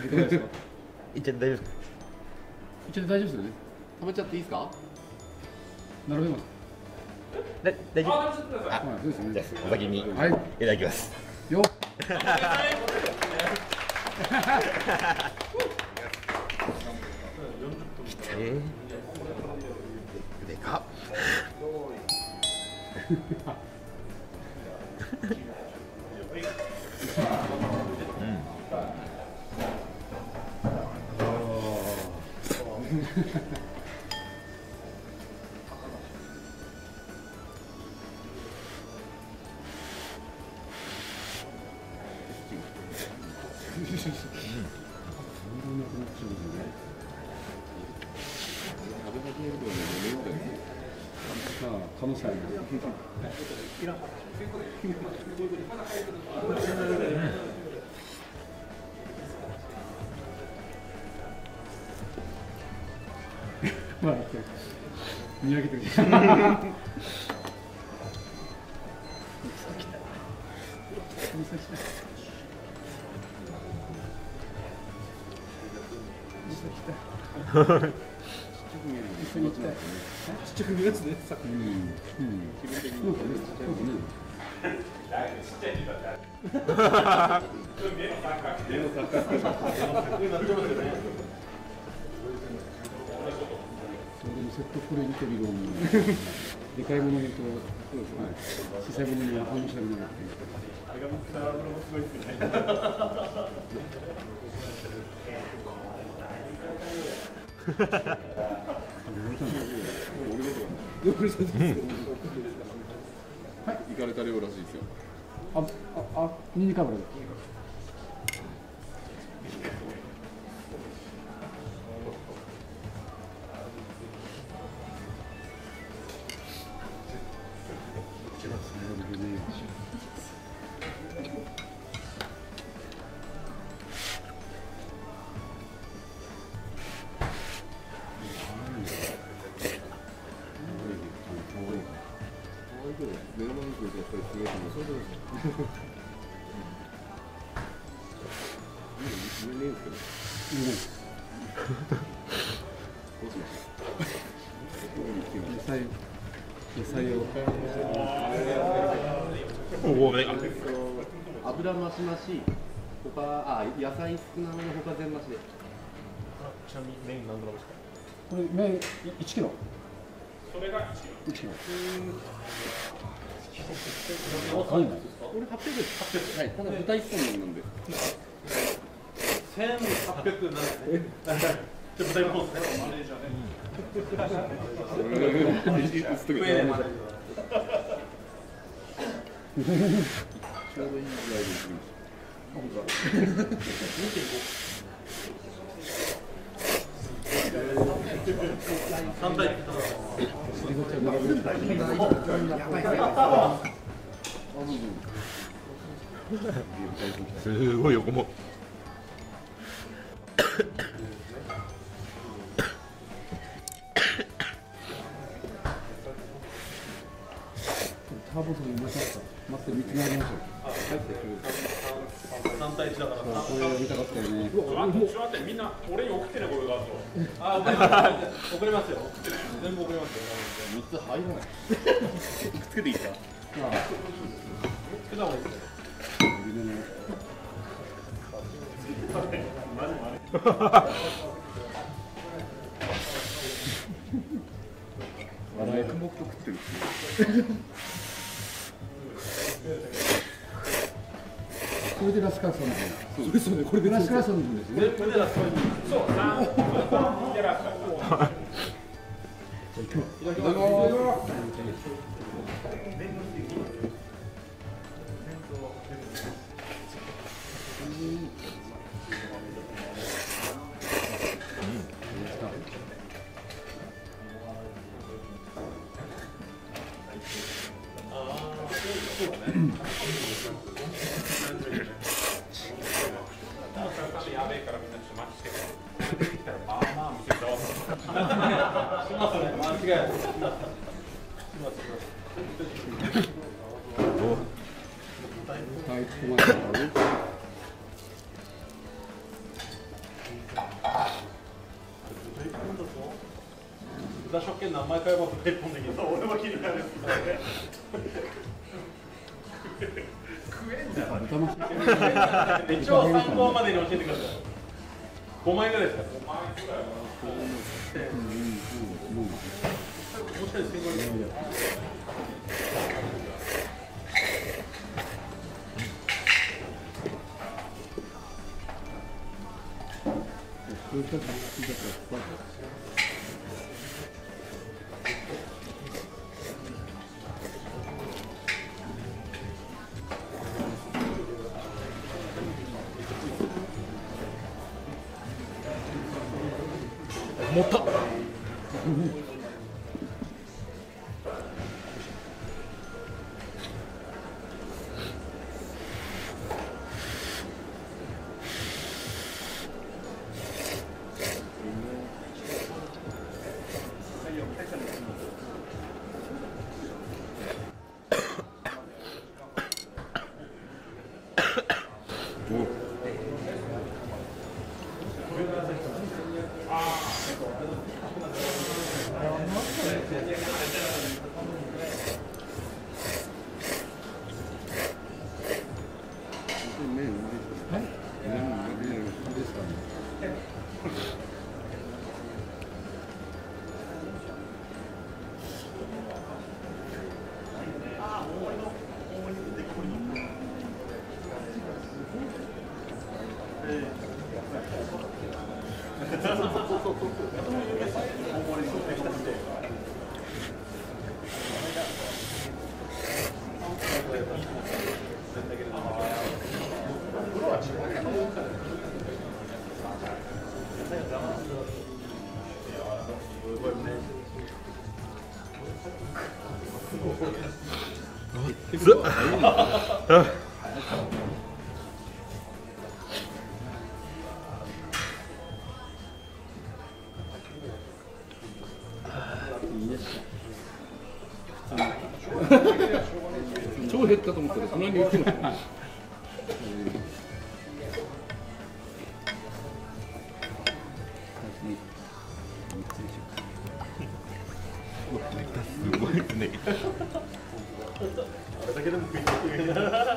いかがですか？ いっちゃって大丈夫ですか？ いっちゃって大丈夫ですよね。 食べちゃっていいですか？ 並べます。 大丈夫。 はい、そうですよじゃね。 あお先にいはい。 ただきます。 よっ。 でかっ。 可能性あります。笑ってる。見上げてる。ちっちゃく見えますね。さっき。セットプレーに飛び込む。でかいものにと、小さいものには反射になって。はい、行かれた量らしいですよ。ニンニク油です。目の前に来るとやっぱりすごいと思う。そうです。言えねえんですけど。どうしました？野菜を。 油増し増し。他野菜少なめの他全増しで。 ちなみに麺何グラムですか？ これ麺1キロ。 それが 1キロ。 これ800です。はい。ただ豚1本なんで。 1800なんですね。じゃ豚1本ですね。マネージャーね。 ちょうどいいぐらいでいきました。 3対すごい横も。 ターボと見ました。待って見つめ上げましょう。 3対1だから。 これ見たかったよね。 ちょっと待って、みんな俺に送ってね、これがあと。送れますよ。全部送れますよ。 3つ入らない。くっつけていいですか？ つけた方がいいですよ。 黙々と食ってるっていう。 これでラスカーソンの。そうですよね。これでラスカーソンのですね。 これでラスカーソン。そう。でラスカーソン。いただきます。やべえからみんなちょっと待ってきて。まあまあ見せたわ。しますね。間違いない。します。 はい、ここまで。 豚食券何枚買えば豚一本できるの俺も気になるんですけどね食えんじゃん豚も一応参考までに教えてください5枚ぐらいですか5枚ぐらいはもしかして1500円持った超減ったと思ったらそんなに言ってない。 すごいですね。 あれだけでも食いたいな。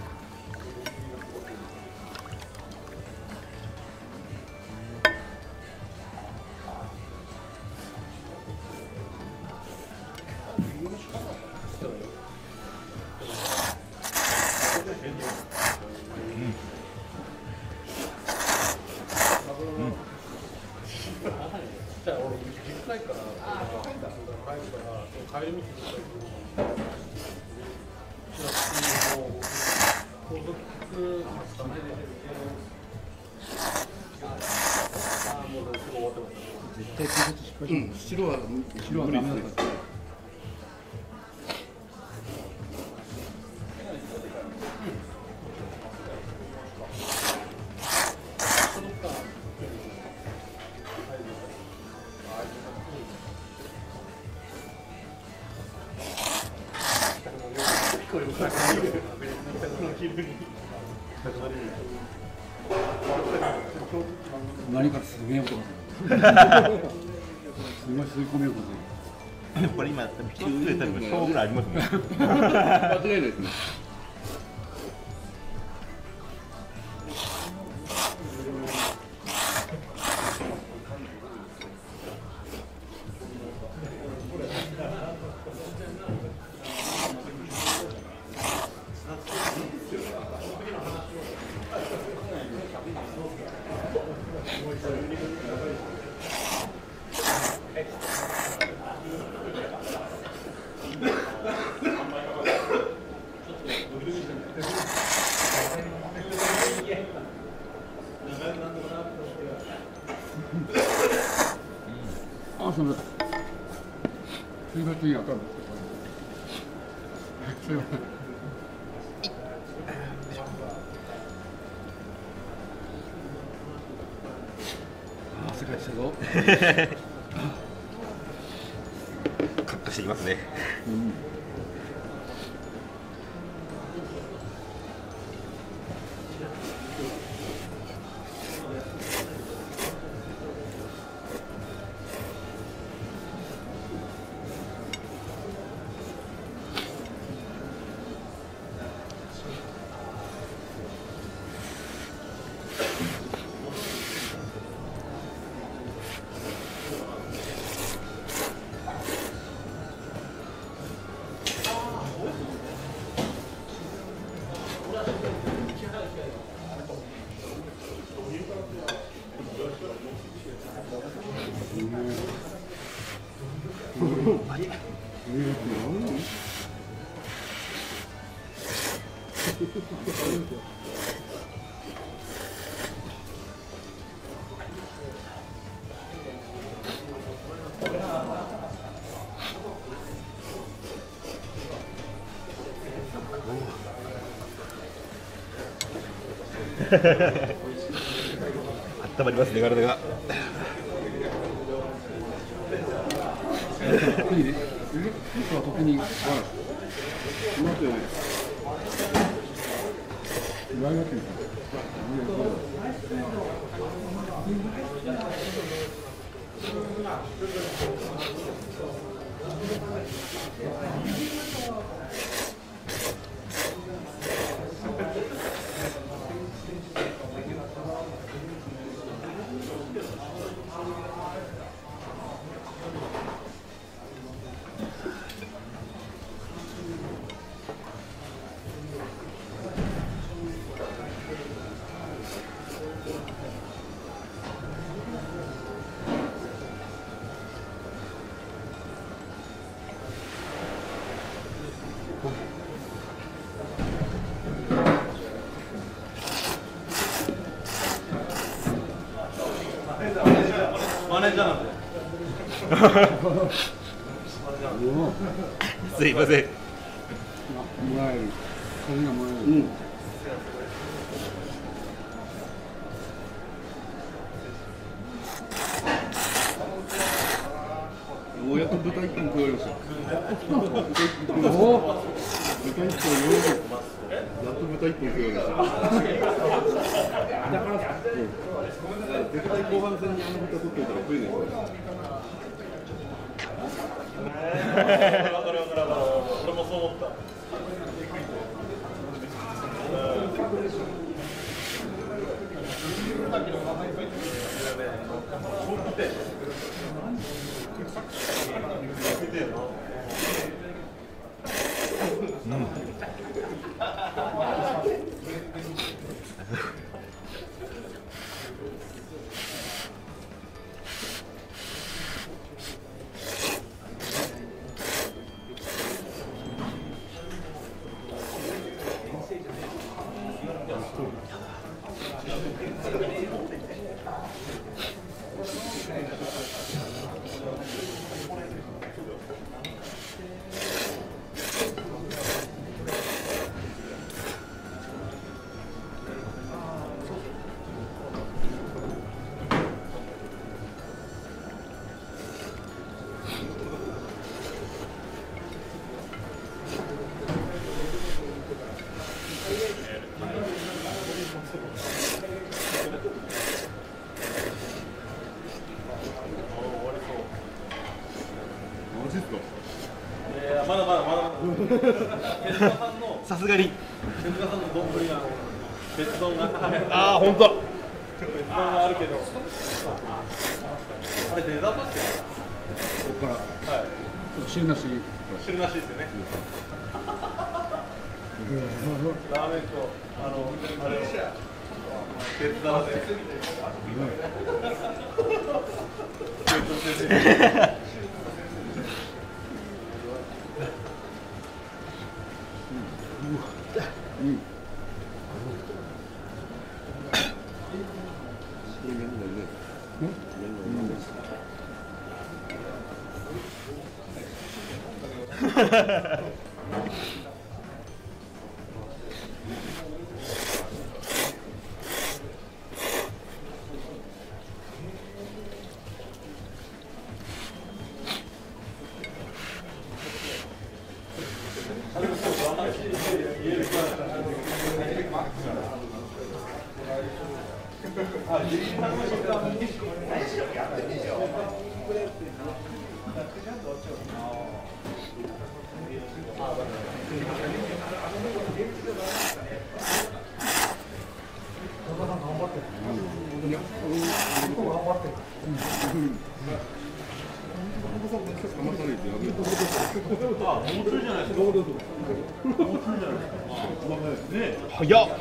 じゃあ俺実家から帰り道絶対警察失敗した。白はダメだった。何かすげえ音がする。すごい吸い込みようとこれ今一つで多分小ぐらいありますね。 間違いないですね。あ、それ。水分いいやったんですけど。あ、世界したぞ。 カットしてきますね。 温まりますね、体が。 特にね、肉は特に、うまくよね。言われなくていい。 マネージャーなんで。 すいません。 もらえる。金がもらえる。 ようやく豚一本食われました。 おお。 豚一本ようやく。やっと豚一本食われました。だからさ、絶対後半戦にあの豚取っておいたら食えないですよ。 わかるわかる。俺もそう思った。まだ。手塚さんのさすがに。 手塚さんの丼が別丼がああ、本当。 別丼があるけど、あれデザートですよ。 ここから。 はい。 汁なし。 汁なしですよね。ラーメンとあれを別皿で。 早っ。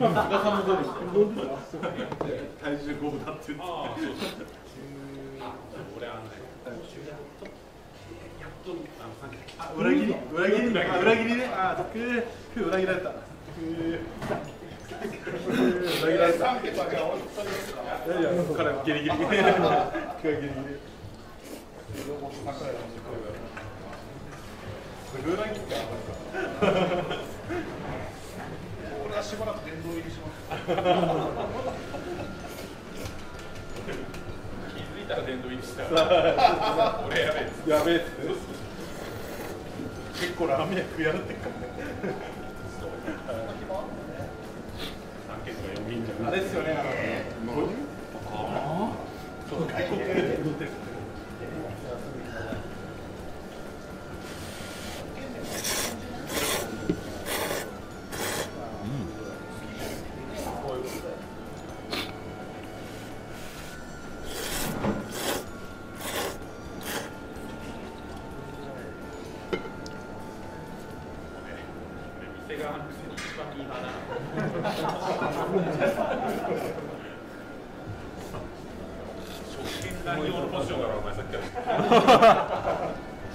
さんもそうです。体重5分だって言って。 ああ、そうそう。俺あんね。 裏切りね。ああ、裏切られた。裏切られた。いやいや、彼はギリギリ。ギリギリ。裏切った。俺はしばらく殿堂入りします。 気づいたら殿堂入りした。俺やべえっつって。 やべえっつって。結構ラーメン屋食いやがってっからね。 3件とか4人じゃん。 あれですよね、そう外国で踊ってる。 店側のくせに一番いい派だな。食券乱用のポジションだろお前さっきから。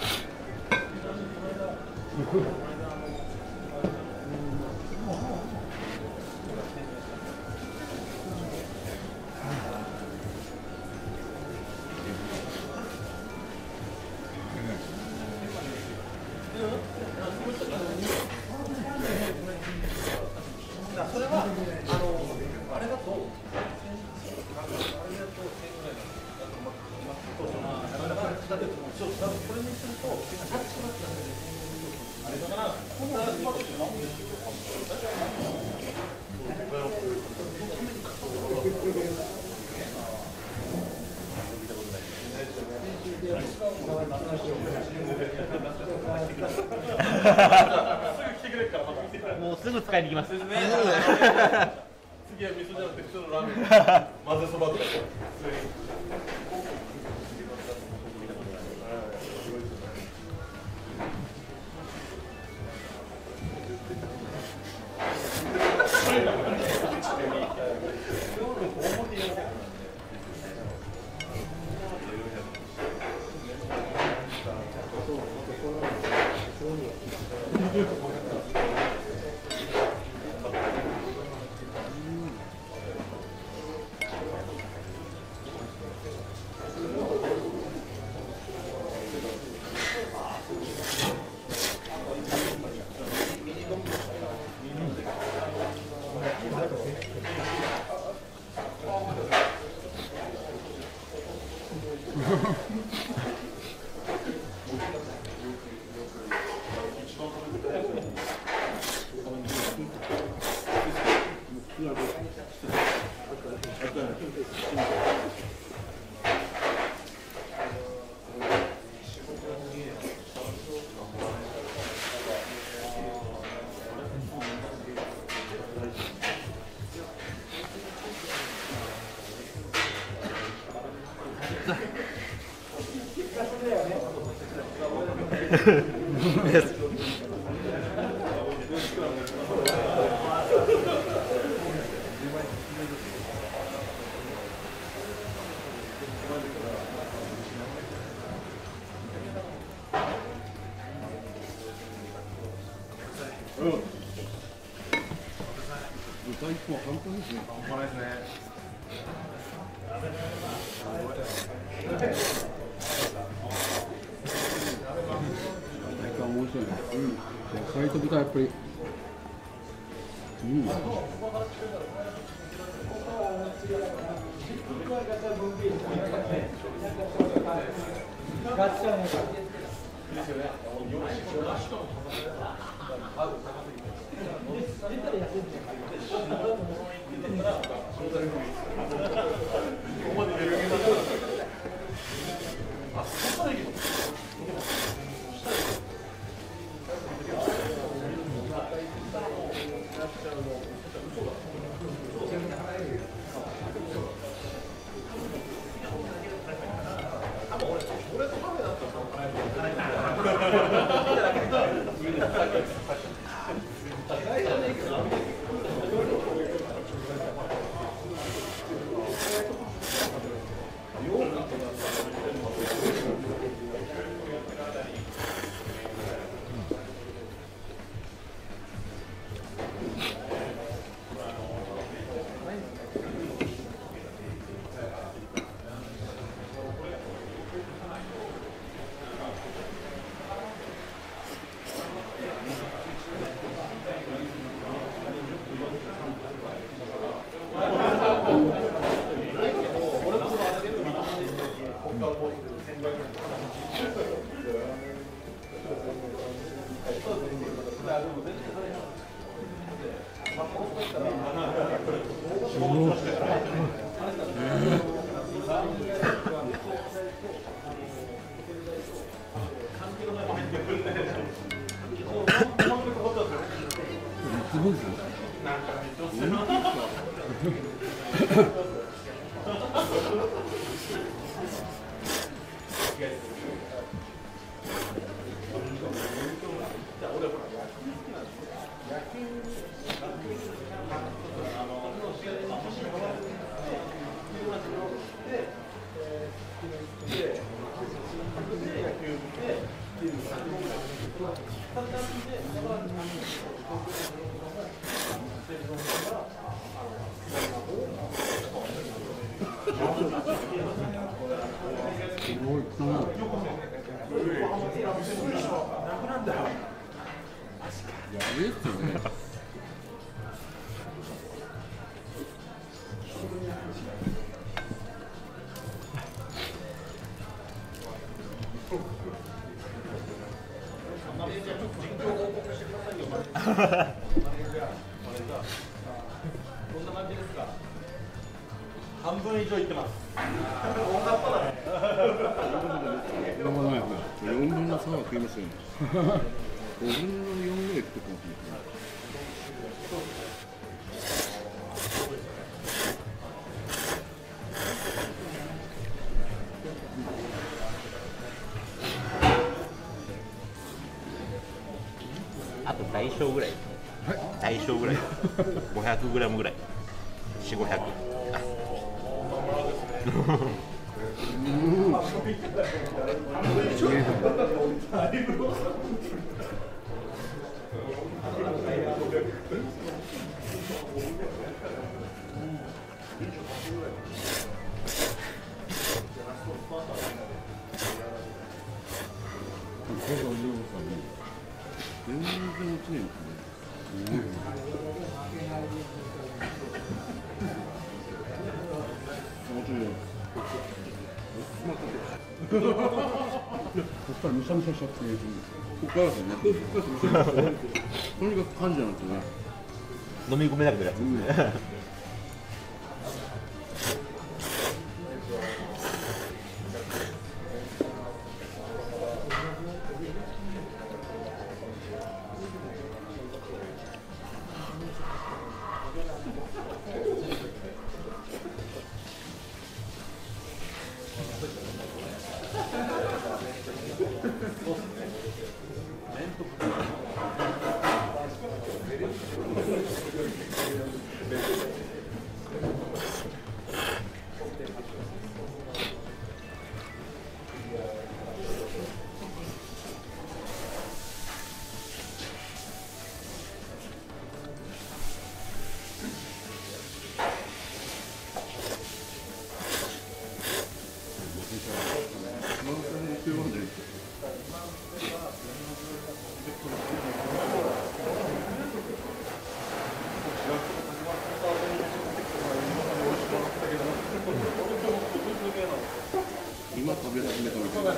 それはあれだと。これにすると、あれだから、 もうすぐ使いに行きます。 次は味噌じゃなくて普通のラーメン。混ぜそばとか。 豚一本半端ですね。 半端ないですね。 面白いね。野菜と豚やっぱり。 すごいですよ。 半分以上いってます。 4分の3は食いますよね。5分の4ぐらい食ってますね。 あと大小ぐらい。大小ぐらい。500グラムぐらい。4、500。 全然落ちないんですね。 ここからむしゃむしゃしちゃって。 ここからですよね。とにかく感じなんですよね。 飲み込めなくなるやつですね。 今食べ始めたみたいな。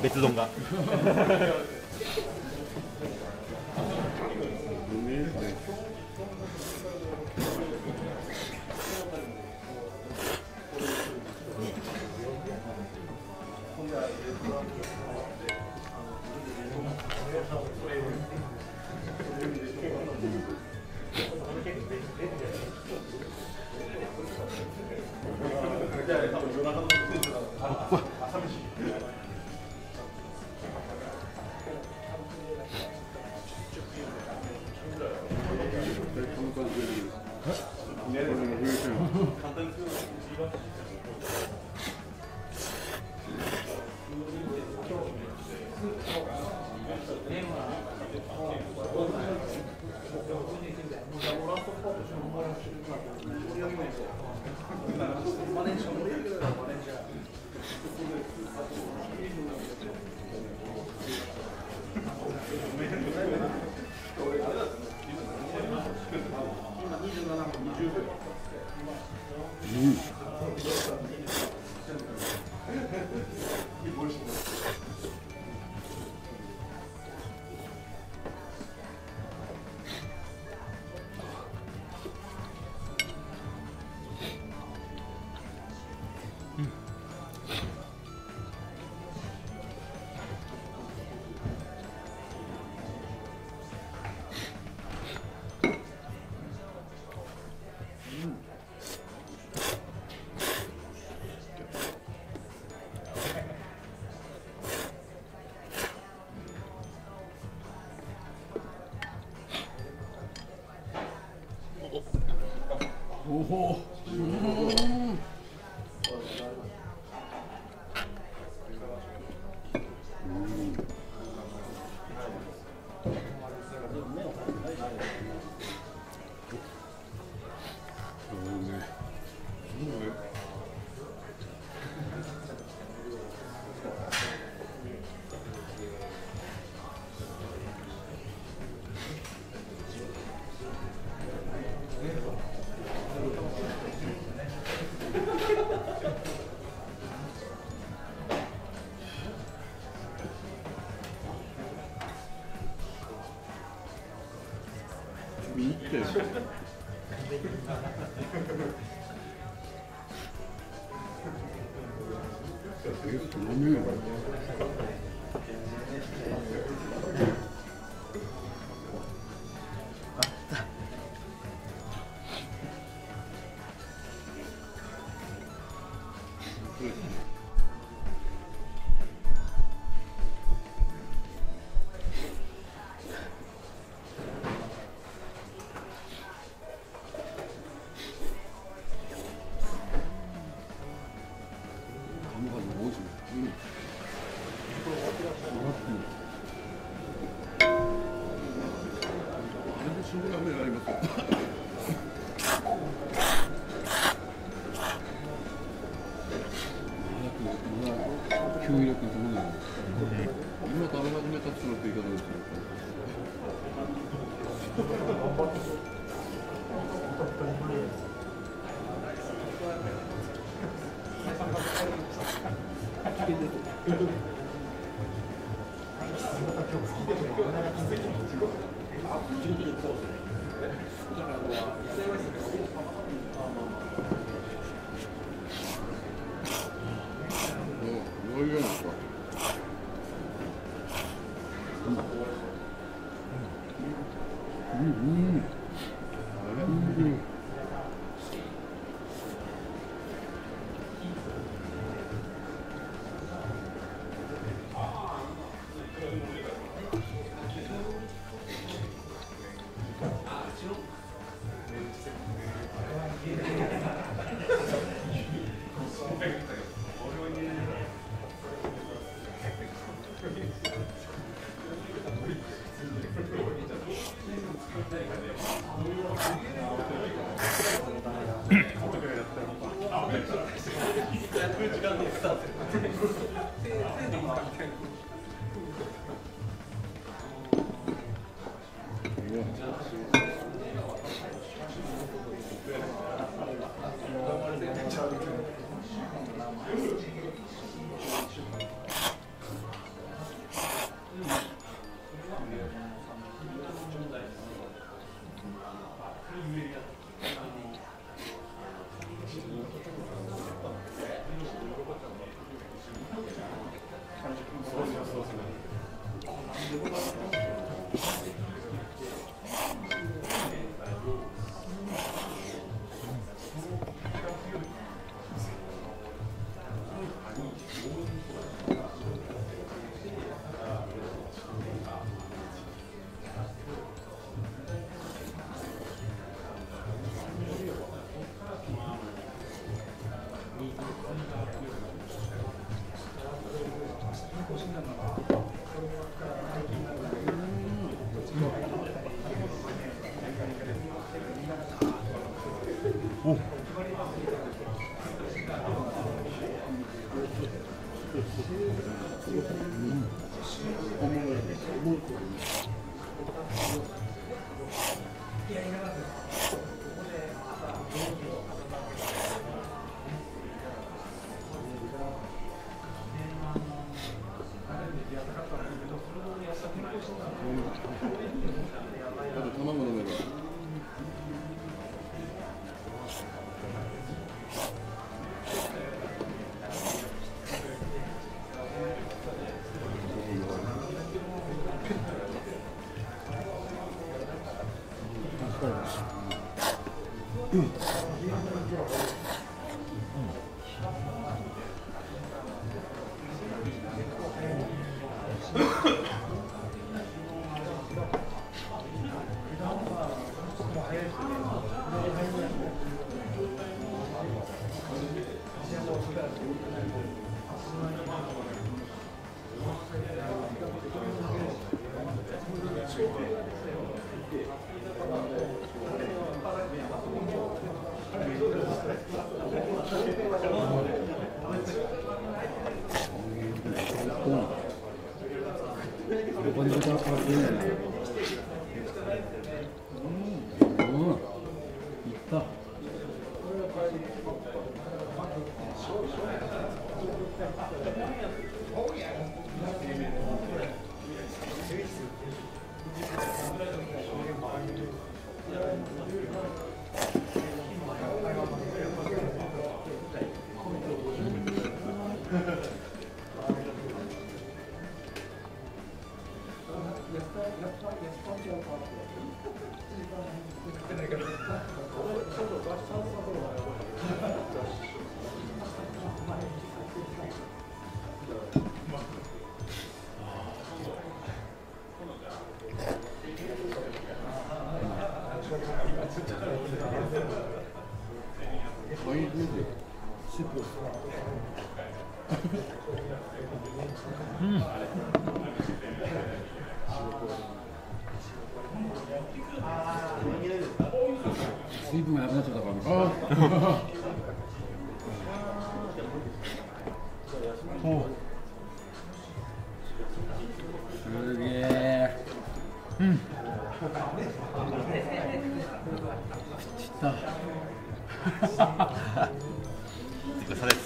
別丼が。 おお。 見入ってる。吸引力どうなの？今食べ始めたってのって言い方ですよ。どういうのですか？ おあと卵飲めば。 ここに豚が変わってるんじゃない。いった。水分がなくなっちゃったから。すげえ。うん。ちった。 ごちそうさまです。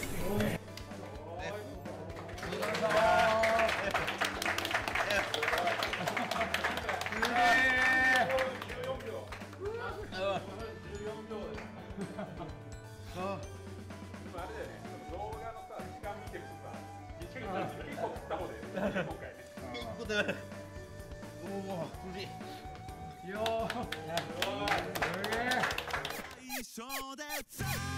いやー、すげえ。